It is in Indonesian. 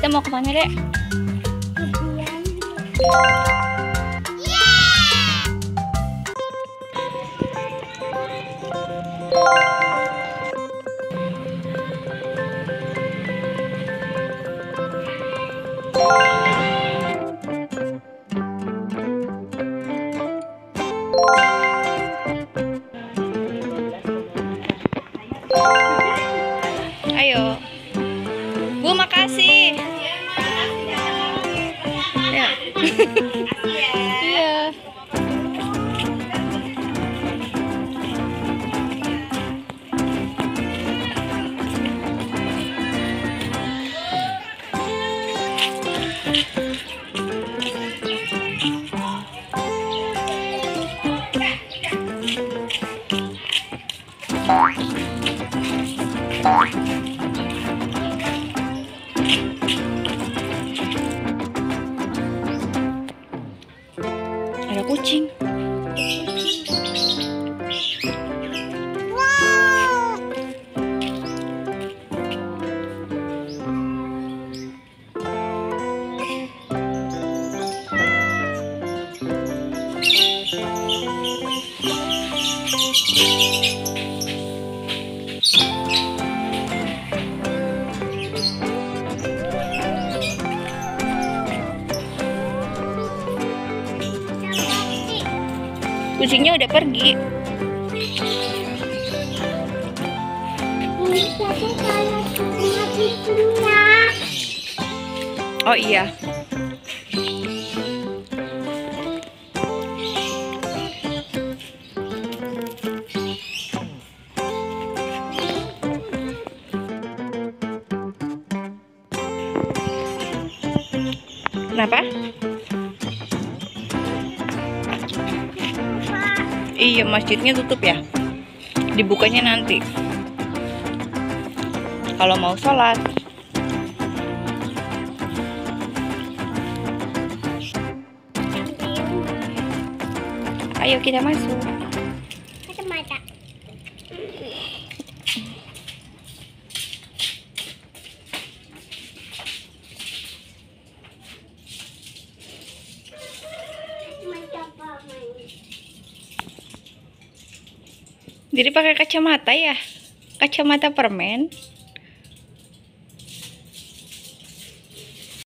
Kita mau kemana, Dek? Ayo. Bu, makasih. Ya. Iya. Ada kucing. Kucingnya udah pergi. Oh iya. Kenapa? Iya, masjidnya tutup ya. Dibukanya nanti. Kalau mau sholat. Ayo kita masuk. Kacamata. Jadi pakai kacamata ya? Kacamata permen.